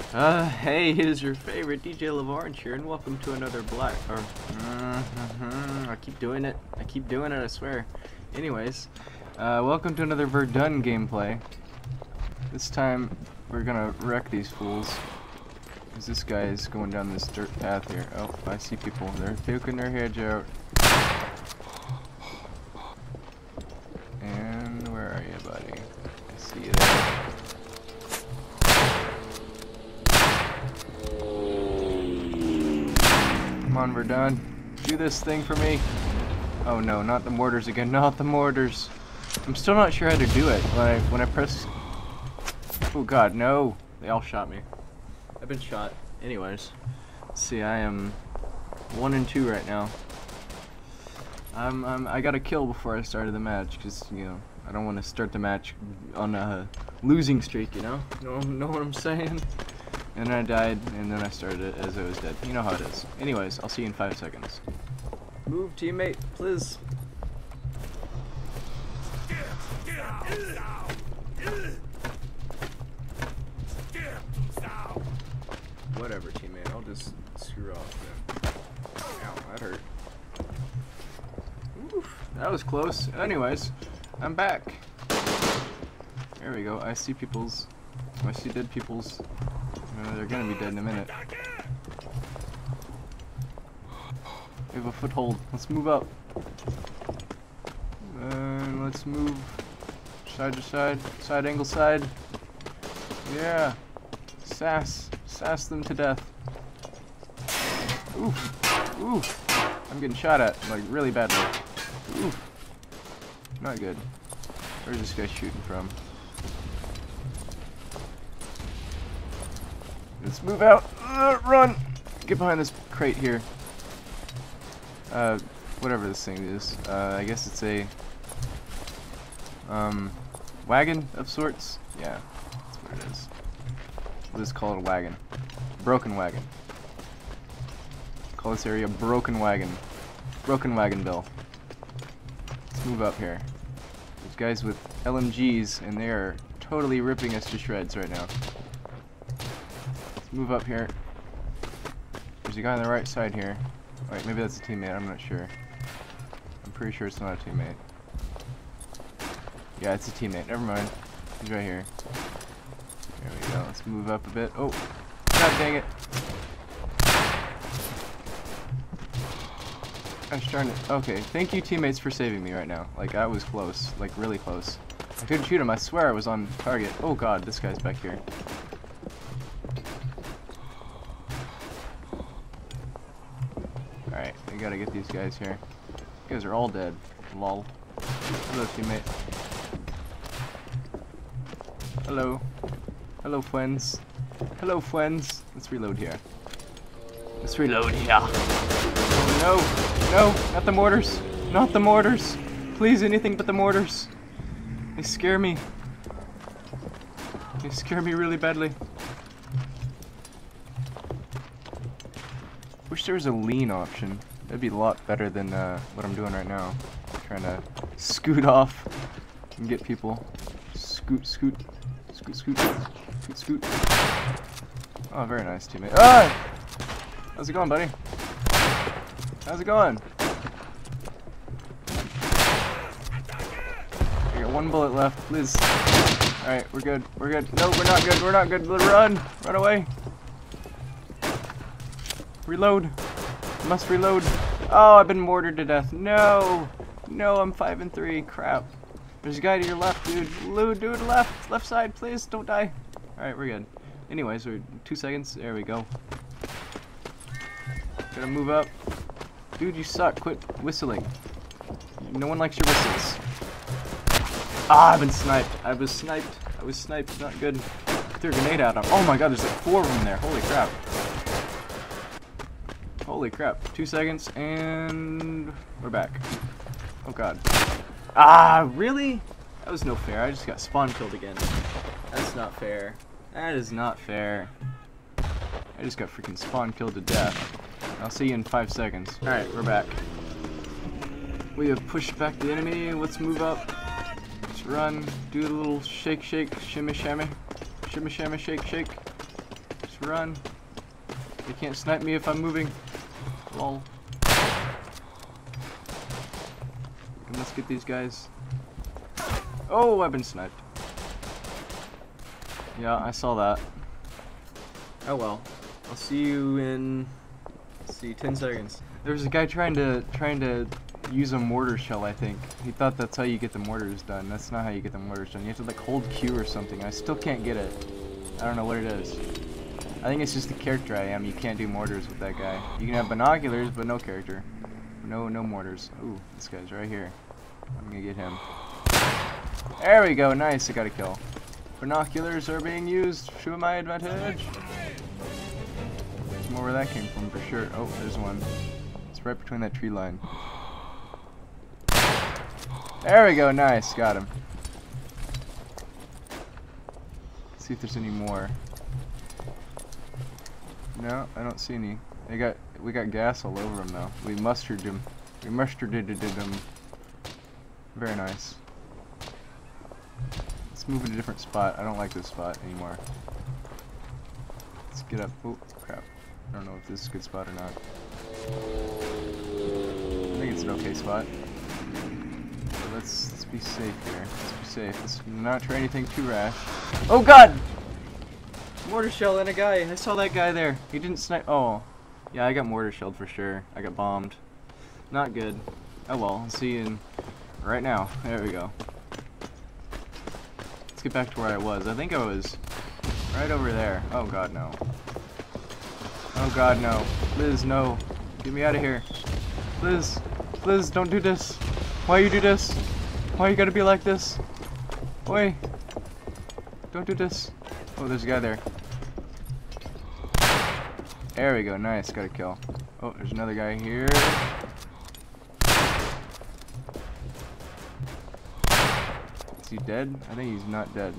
Hey, it is your favorite DJ LaVarn here, and welcome to another I keep doing it, I swear. Anyways, welcome to another Verdun gameplay. This time, we're gonna wreck these fools. Because this guy is going down this dirt path here. Oh, I see people. They're poking their heads out. And where are you, buddy? I see you there. Come on, Verdun. Do this thing for me. Oh no, not the mortars again. Not the mortars. I'm still not sure how to do it. When I press... Oh god, no. They all shot me. I've been shot. Anyways. Let's see, I am 1 and 2 right now. I got a kill before I started the match, because, you know, I don't want to start the match on a losing streak, you know? You know what I'm saying? And then I died, and then I started it as I was dead. You know how it is. Anyways, I'll see you in 5 seconds. Move, teammate, please. Whatever, teammate. I'll just screw off then. Ow, that hurt. Oof, that was close. Anyways, I'm back. There we go. I see people's. I see dead people's. They're gonna be dead in a minute. We have a foothold. Let's move up. And let's move side to side. Side angle side. Yeah. Sass them to death. Oof. Oof. I'm getting shot at, like, really badly. Oof. Not good. Where's this guy shooting from? Let's move out. Run! Get behind this crate here. Whatever this thing is. I guess it's a wagon of sorts. Yeah, that's what it is. We'll just call it a wagon. Broken wagon. Call this area Broken Wagon. Broken Wagon Bill. Let's move up here. There's guys with LMGs, and they are totally ripping us to shreds right now. Let's move up here. There's a guy on the right side here. Wait, maybe that's a teammate, I'm not sure. I'm pretty sure it's not a teammate. Yeah, it's a teammate, never mind. He's right here. There we go, let's move up a bit. Oh, god dang it. Gosh darn it. Okay, thank you teammates for saving me right now. Like, I was close, like really close. I couldn't shoot him, I swear I was on target. Oh god, this guy's back here. Alright, we gotta get these guys here. You guys are all dead. Lol. Hello, teammate. Hello. Hello, friends. Hello, friends. Let's reload here. Let's reload here. Oh, no. No, not the mortars. Not the mortars. Please, anything but the mortars. They scare me. They scare me really badly. Wish there was a lean option. That'd be a lot better than what I'm doing right now. Trying to scoot off and get people. Scoot. Scoot. Oh, very nice, teammate. Ah! How's it going, buddy? How's it going? I got 1 bullet left, please. Alright, we're good. We're good. No, we're not good. We're not good. Run! Run away! Reload. Must reload. Oh, I've been mortared to death. No! No, I'm 5 and 3. Crap. There's a guy to your left, dude. Dude, left. Left side, please. Don't die. Alright, we're good. Anyways, we're 2 seconds. There we go. Gotta move up. Dude, you suck. Quit whistling. No one likes your whistles. Ah, I've been sniped. I was sniped. Not good. Threw a grenade at him. Oh my god, there's like 4 of them there. Holy crap. Holy crap. 2 seconds, and we're back. Oh god. Ah, really? That was no fair. I just got spawn killed again. That's not fair. That is not fair. I just got freaking spawn killed to death. I'll see you in 5 seconds. Alright, we're back. We have pushed back the enemy. Let's move up. Let's run. Do a little shake, shimmy, shimmy. Shimmy, shake. Just Just run. They can't snipe me if I'm moving. Lol. And let's get these guys. Oh, I've been sniped. Yeah, I saw that. Oh well. I'll see you in, let's see, 10 seconds. There was a guy trying to use a mortar shell, I think. He thought that's how you get the mortars done. That's not how you get the mortars done. You have to like hold Q or something. I still can't get it. I don't know what it is. I think it's just the character I am. You can't do mortars with that guy. You can have binoculars, but no character. No mortars. Ooh, this guy's right here. I'm gonna get him. There we go. Nice. I got a kill. Binoculars are being used to my advantage. There's more where that came from for sure. Oh, there's one. It's right between that tree line. There we go. Nice. Got him. Let's see if there's any more. No, I don't see any. We got gas all over them though. We mustarded them. We mustarded them. Very nice. Let's move in a different spot. I don't like this spot anymore. Let's get up. Oh crap! I don't know if this is a good spot or not. I think it's an okay spot. So let's be safe here. Let's be safe. Let's not try anything too rash. Oh god! Mortar shell and a guy. I saw that guy there. He didn't snipe. Oh, yeah, I got mortar shelled for sure. I got bombed. Not good. Oh well. I'll see you in right now. There we go. Let's get back to where I was. I think I was right over there. Oh god, no. Oh god, no. Liz, no. Get me out of here. Liz, Liz, don't do this. Why you do this? Why you gotta be like this? Oi. Don't do this. Oh, there's a guy there. There we go. Nice. Got a kill. Oh, there's another guy here. Is he dead? I think he's not dead.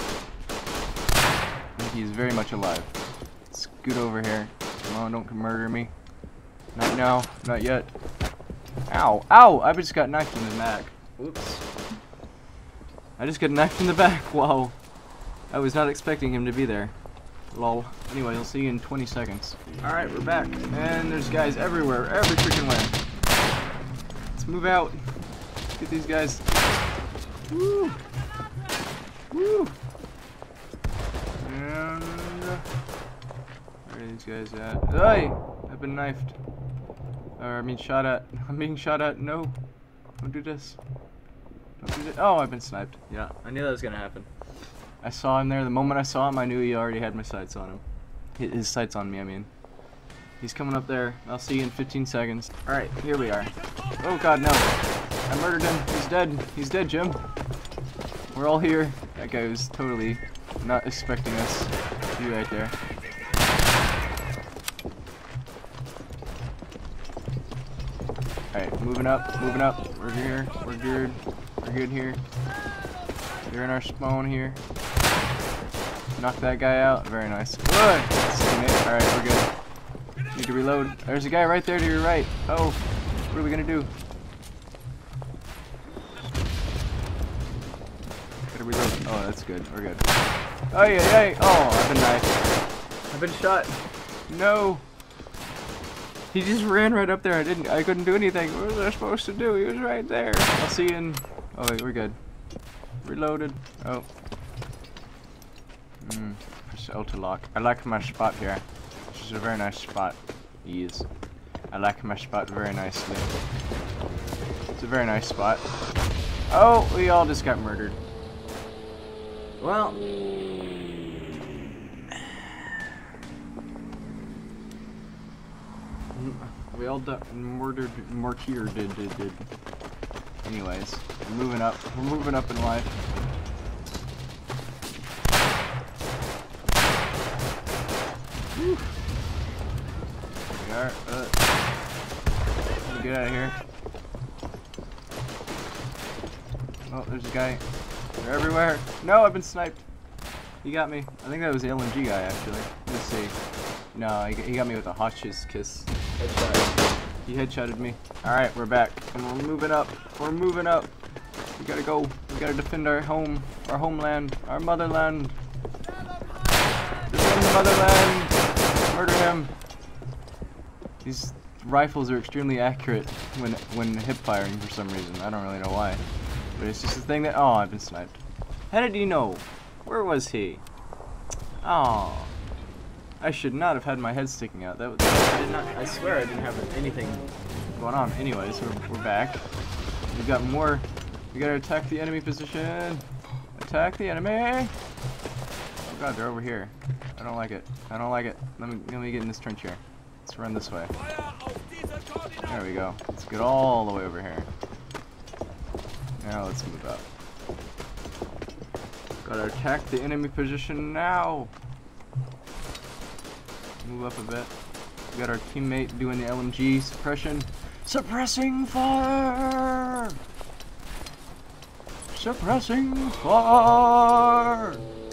I think he's very much alive. Scoot over here. Come on, don't murder me. Not now. Not yet. Ow. Ow! I just got knifed in the back. Oops. I just got knifed in the back. Wow. I was not expecting him to be there. Lol. Anyway, I'll see you in 20 seconds. Alright, we're back. And there's guys everywhere. Every freaking way. Let's move out. Let's get these guys. Woo! Woo! And where are these guys at? Hey! I've been knifed. Or I mean shot at. I'm being shot at. No. Don't do this. Don't do this. Oh, I've been sniped. Yeah, I knew that was gonna happen. I saw him there. The moment I saw him, I knew he already had my sights on him. His sights on me, I mean. He's coming up there. I'll see you in 15 seconds. Alright, here we are. Oh god, no. I murdered him. He's dead. He's dead, Jim. We're all here. That guy was totally not expecting us to be right there. Alright, moving up, moving up. We're here. We're good. We're good here. They're in our spawn here. Knock that guy out. Very nice. Good. Alright, we're good. Need to reload. There's a guy right there to your right. Oh, what are we gonna do? Gotta reload. Oh, that's good. We're good. Oh yeah. Oh, I've been knifed. I've been shot. No. He just ran right up there. I couldn't do anything. What was I supposed to do? He was right there. I'll see you in. Oh wait, we're good. Reloaded. Oh. Press L to lock. I like my spot here. This is a very nice spot. Yes. I like my spot very nicely. It's a very nice spot. Oh, we all just got murdered. Well. We all murdered. Did. Anyways, we're moving up. We're moving up in life. Whew. We are. Let me get out of here. Oh, there's a guy. They're everywhere. No, I've been sniped. He got me. I think that was the LMG guy, actually. Let's see. No, he got me with a hotshot kiss. Headshot. He headshotted me. Alright, we're back. And we're moving up. We're moving up. We gotta go. We gotta defend our home, our homeland, our motherland. Defend the motherland. Murder him! These rifles are extremely accurate when hip firing for some reason. I don't really know why. But it's just a thing that... Oh, I've been sniped. How did he know? Where was he? Oh. I should not have had my head sticking out. That was, I swear I didn't have anything going on. Anyways, we're back. We've got more. We gotta attack the enemy position. Attack the enemy! Oh god, they're over here. I don't like it. I don't like it. Let me get in this trench here. Let's run this way. There we go. Let's get all the way over here. Now let's move up. Gotta attack the enemy position now! Move up a bit. We got our teammate doing the LMG suppression. Suppressing fire! Suppressing fire!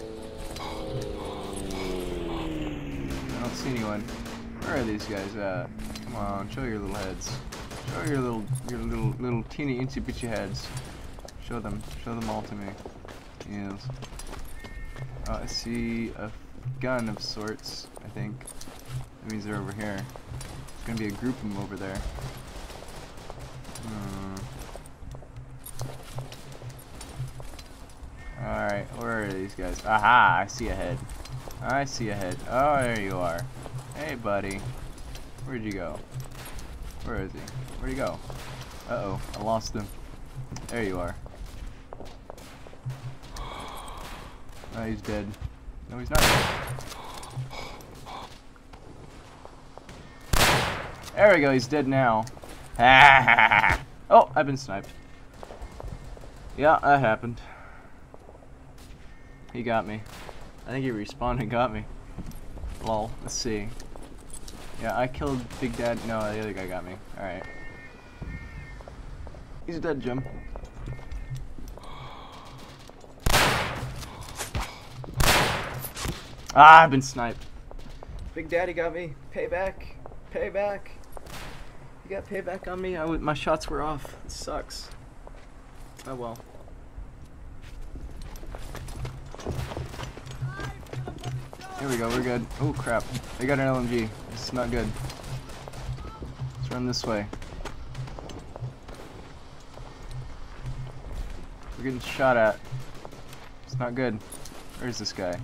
I don't see anyone. Where are these guys at? Come on, show your little heads. Show your little teeny incy bitchy heads. Show them all to me. Yes. I see a gun of sorts, I think. That means they're over here. There's gonna be a group of them over there. Alright, where are these guys? Aha! I see a head. I see a head. Oh, there you are. Hey, buddy. Where'd you go? Where is he? Where'd he go? Uh-oh, I lost him. There you are. Oh, he's dead. No, he's not dead. There we go, he's dead now. Oh, I've been sniped. Yeah, that happened. He got me. I think he respawned and got me. Lol, let's see. Yeah, I killed Big Dad. No, the other guy got me. Alright. He's dead, Jim. Ah, I've been sniped. Big Daddy got me. Payback. Payback. You got payback on me? My shots were off. It sucks. Oh well. Here we go, we're good. Oh crap. They got an LMG. This is not good. Let's run this way. We're getting shot at. It's not good. Where's this guy?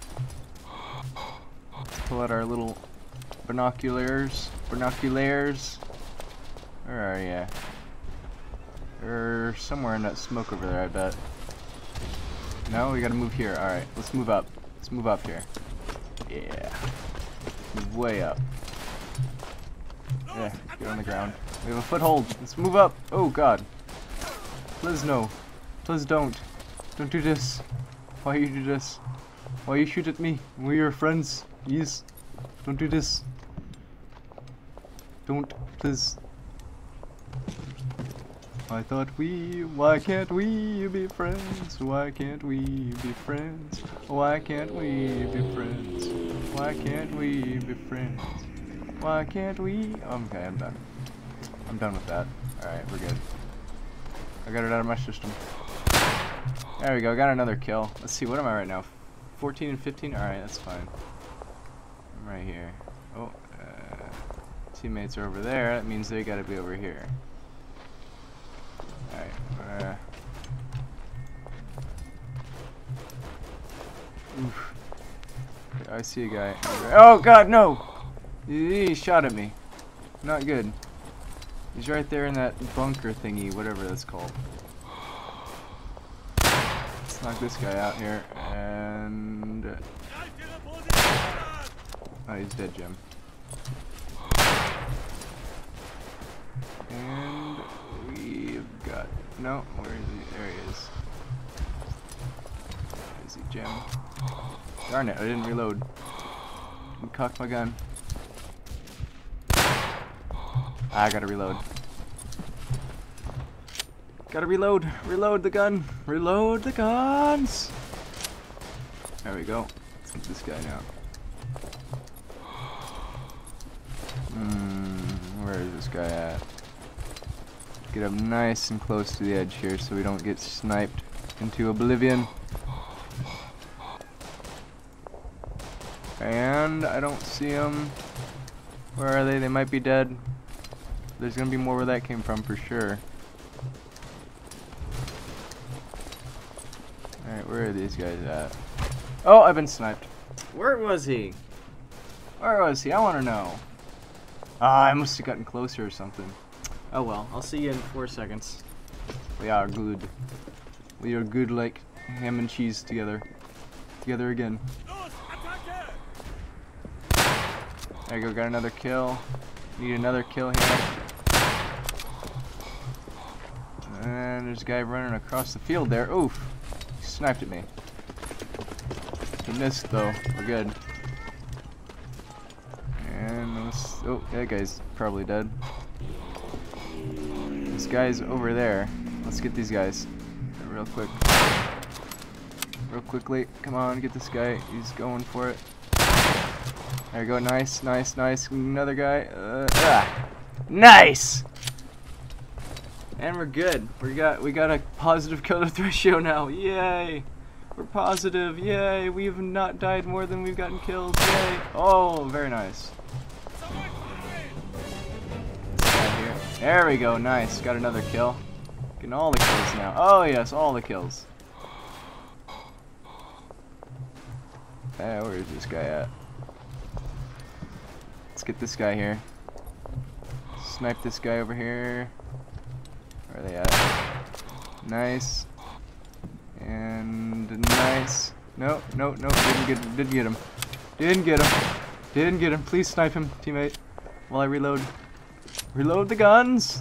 Let's pull out our little binoculars. Binoculars. Where are ya? They're somewhere in that smoke over there, I bet. No, we gotta move here. Alright, let's move up. Let's move up here. Yeah. Move way up. Yeah, get on the ground. We have a foothold. Let's move up. Oh god. Please no. Please don't. Don't do this. Why you do this? Why you shoot at me? We're your friends. Yes. Don't do this. Don't. Please. I thought why can't we be friends? Why can't we be friends? Why can't we be friends? Why can't we be friends? Why can't we? Okay, I'm done. I'm done with that. Alright, we're good. I got it out of my system. There we go, got another kill. Let's see, what am I right now? 14 and 15? Alright, that's fine. I'm right here. Oh, teammates are over there. That means they gotta be over here. Alright, oof. Okay, I see a guy. Oh god, no! He shot at me. Not good. He's right there in that bunker thingy, whatever that's called. Let's knock this guy out here, and... Oh, he's dead, Jim. And we've got... No, where is he? There he is. Where is he, Jim? Darn it, I didn't reload. Didn't cock my gun. I gotta reload. Gotta reload. Reload the gun. Reload the guns. There we go. Let's get this guy now. Where is this guy at? Get up nice and close to the edge here so we don't get sniped into oblivion. Alright, And I don't see them. Where are they? They might be dead. There's gonna be more where that came from for sure. Alright, where are these guys at? Oh, I've been sniped. Where was he? Where was he? I want to know. Ah, I must have gotten closer or something. Oh well, I'll see you in 4 seconds. We are good. We are good like ham and cheese together. Together again. There you go, got another kill. Need another kill here. And there's a guy running across the field there. Oof. He sniped at me. He missed though. We're good. And let's, oh, that guy's probably dead. This guy's over there. Let's get these guys real quick. Real quickly. Come on, get this guy. He's going for it. There you go. Nice, nice, nice. Another guy. Nice. And we're good. We got a positive kill-death ratio now. Yay! We're positive. Yay! We've not died more than we've gotten kills. Yay! Oh, very nice. Here. There we go. Nice. Got another kill. Getting all the kills now. Oh yes, all the kills. Where is this guy at? Let's get this guy here. Snipe this guy over here. Where are they at? Nice. And nice. No, no, no, didn't get him. Didn't get him. Didn't get him. Please snipe him, teammate. While I reload. Reload the guns.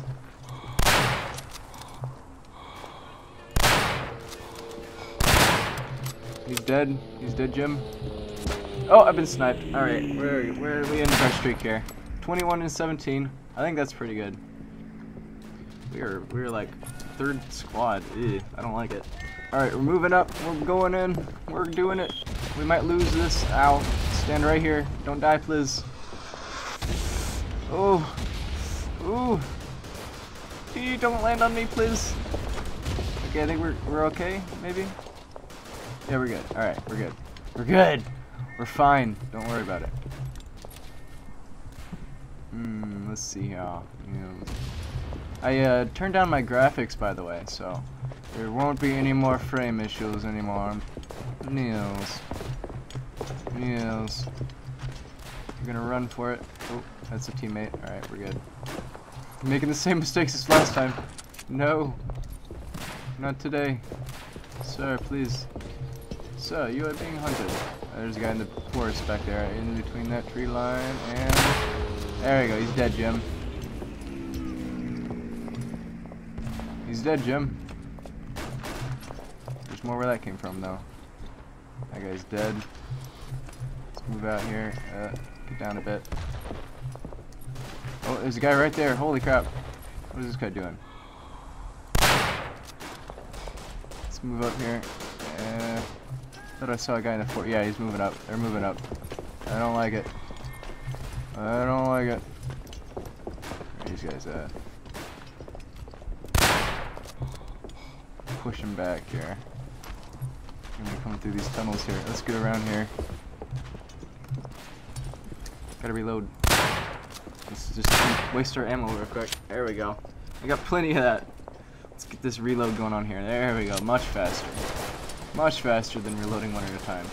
He's dead. He's dead, Jim. Oh, I've been sniped. Alright, where are we in our streak here? 21 and 17. I think that's pretty good. We're like third squad. Ew, I don't like it. Alright, we're moving up. We're going in. We're doing it. We might lose this. Ow. Stand right here. Don't die, please. Oh. Ooh. Don't land on me, please. Okay, I think we're okay, maybe? Yeah, we're good. Alright, we're good. We're good! We're fine. Don't worry about it. Let's see how. I turned down my graphics, by the way, so there won't be any more frame issues anymore. Niels. Niels. You're gonna run for it. Oh, that's a teammate. Alright, we're good. You're making the same mistakes as last time. No. Not today. Sir, please. Sir, you are being hunted. There's a guy in the forest back there, in between that tree line, and there you go. He's dead, Jim. He's dead, Jim. There's more where that came from, though. That guy's dead. Let's move out here. Get down a bit. Oh, there's a guy right there. Holy crap. What is this guy doing? Let's move up here. Thought I saw a guy in the fort. Yeah, he's moving up. They're moving up. I don't like it. I don't like it. Where are these guys at? Push him back here. I'm gonna come through these tunnels here. Let's get around here. Gotta reload. Let's just waste our ammo real quick. There we go. I got plenty of that. Let's get this reload going on here. There we go. Much faster. Much faster than reloading one at a time.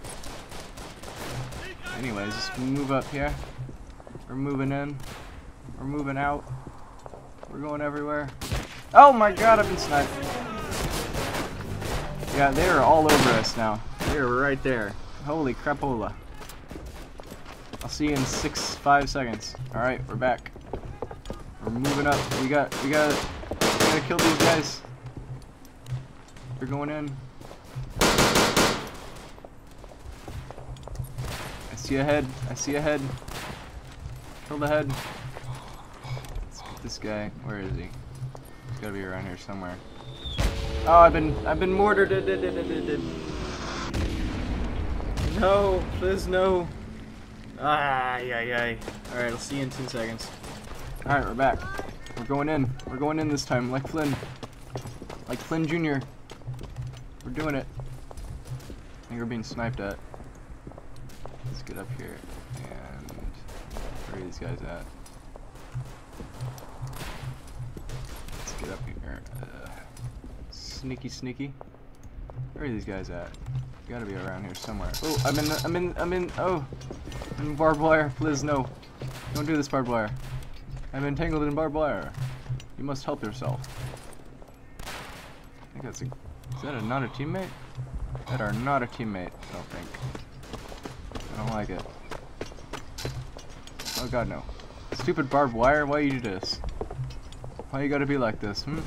Anyways, just move up here. We're moving in. We're moving out. We're going everywhere. Oh my god, I've been sniped. Yeah, they are all over us now. They are right there. Holy crapola. I'll see you in 5 seconds. Alright, we're back. We're moving up. We gotta kill these guys. They're going in. I see a head. I see a head. Kill the head. Let's get this guy. Where is he? He's gotta be around here somewhere. Oh, I've been mortared. No, please no. Alright, I'll see you in 2 seconds. Alright, we're back. We're going in. We're going in this time, like Flynn. Like Flynn Jr. We're doing it. I think we're being sniped at. Let's get up here and where are these guys at? Let's get up here. Sneaky, sneaky. Where are these guys at? Gotta be around here somewhere. Oh, I'm in barbed wire. Liz, no. Don't do this, barbed wire. I'm entangled in barbed wire. You must help yourself. I think that's a... Is that not a teammate? That are not a teammate, I don't think. I don't like it. Oh god, no. Stupid barbed wire, why you do this? Why you gotta be like this, hmm?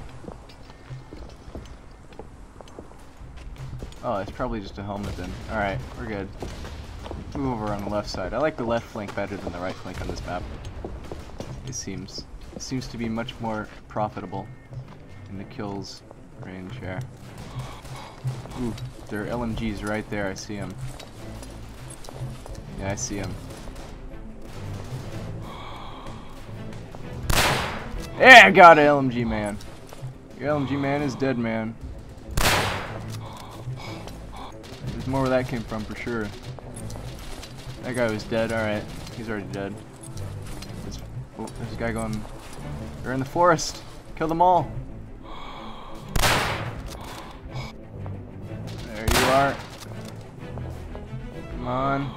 Oh, it's probably just a helmet then. Alright, we're good. Move over on the left side. I like the left flank better than the right flank on this map. It seems to be much more profitable in the kills range here. Ooh, there are LMGs right there. I see them. Yeah, I see them. Yeah, I got an LMG man. Your LMG man is dead, man. There's more where that came from for sure. That guy was dead. Alright, he's already dead. There's a guy going... They're in the forest. Kill them all. There you are. Come on.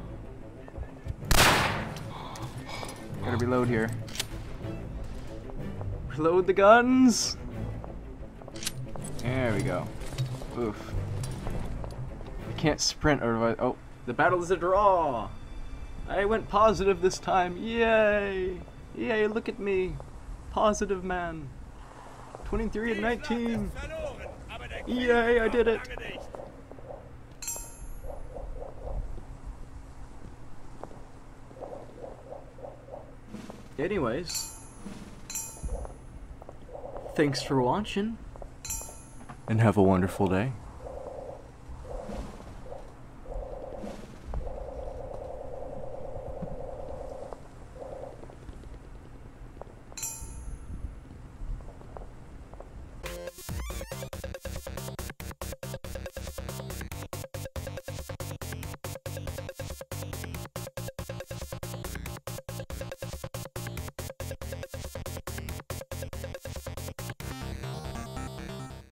Gotta reload here. Reload the guns. There we go. Oof. I can't sprint or... Oh, the battle is a draw. I went positive this time. Yay! Yay, look at me. Positive man. 23 and 19. Yay, I did it. Anyways, thanks for watching and have a wonderful day.